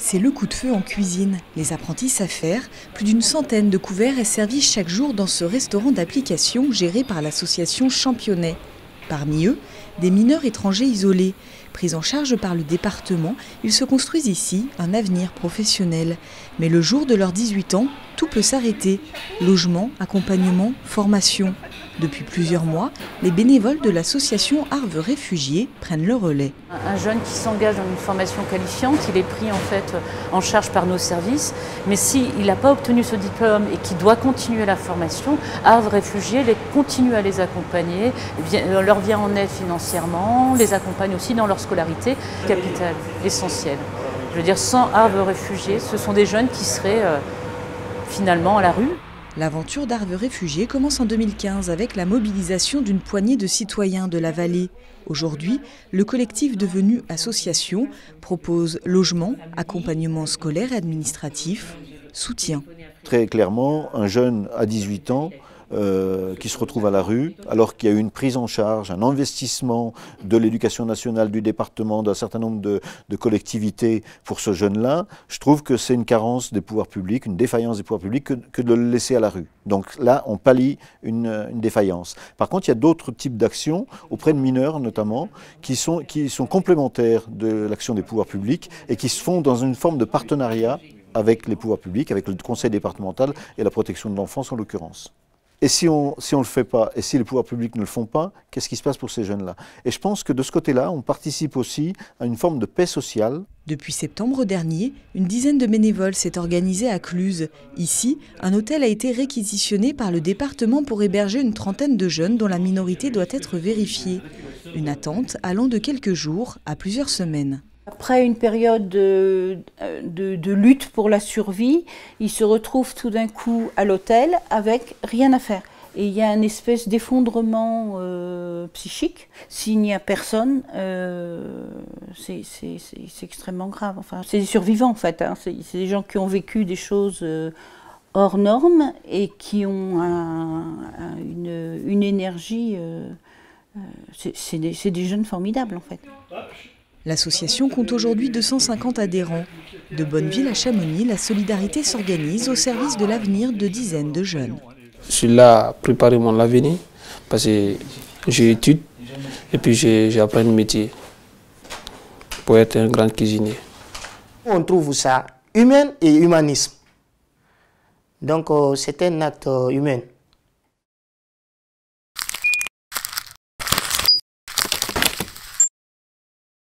C'est le coup de feu en cuisine. Les apprentis savent faire. Plus d'une centaine de couverts est servi chaque jour dans ce restaurant d'application géré par l'association Championnet. Parmi eux, des mineurs étrangers isolés. Pris en charge par le département, ils se construisent ici un avenir professionnel. Mais le jour de leurs 18 ans, tout peut s'arrêter. Logement, accompagnement, formation. Depuis plusieurs mois, les bénévoles de l'association Arve Réfugiés prennent le relais. Un jeune qui s'engage dans une formation qualifiante, il est pris en charge par nos services, mais s'il n'a pas obtenu ce diplôme et qu'il doit continuer la formation, Arve Réfugiés continue à les accompagner, leur vient en aide financièrement, les accompagne aussi dans leur scolarité, capital, essentiel. Je veux dire, sans Arve Réfugiés, ce sont des jeunes qui seraient finalement à la rue. L'aventure d'Arve Réfugiés commence en 2015 avec la mobilisation d'une poignée de citoyens de la vallée. Aujourd'hui, le collectif devenu association propose logement, accompagnement scolaire et administratif, soutien. Très clairement, un jeune à 18 ans qui se retrouve à la rue, alors qu'il y a eu une prise en charge, un investissement de l'éducation nationale, du département, d'un certain nombre de collectivités pour ce jeune-là, je trouve que c'est une carence des pouvoirs publics, une défaillance des pouvoirs publics que de le laisser à la rue. Donc là, on pallie une défaillance. Par contre, il y a d'autres types d'actions, auprès de mineurs notamment, qui sont complémentaires de l'action des pouvoirs publics et qui se font dans une forme de partenariat avec les pouvoirs publics, avec le conseil départemental et la protection de l'enfance en l'occurrence. Et si on ne le fait pas, et si les pouvoirs publics ne le font pas, qu'est-ce qui se passe pour ces jeunes-là? Et je pense que de ce côté-là, on participe aussi à une forme de paix sociale. Depuis septembre dernier, une dizaine de bénévoles s'est organisée à Cluses. Ici, un hôtel a été réquisitionné par le département pour héberger une trentaine de jeunes dont la minorité doit être vérifiée. Une attente allant de quelques jours à plusieurs semaines. Après une période de lutte pour la survie, ils se retrouvent tout d'un coup à l'hôtel avec rien à faire. Et il y a une espèce d'effondrement psychique. S'il n'y a personne, c'est extrêmement grave. Enfin, c'est des survivants en fait. Hein. C'est des gens qui ont vécu des choses hors normes et qui ont une énergie. C'est des jeunes formidables en fait. L'association compte aujourd'hui 250 adhérents. De Bonneville à Chamonix, la solidarité s'organise au service de l'avenir de dizaines de jeunes. Je suis là à préparer mon avenir parce que j'étudie et puis j'apprends un métier pour être un grand cuisinier. On trouve ça humain et humanisme. Donc c'est un acte humain.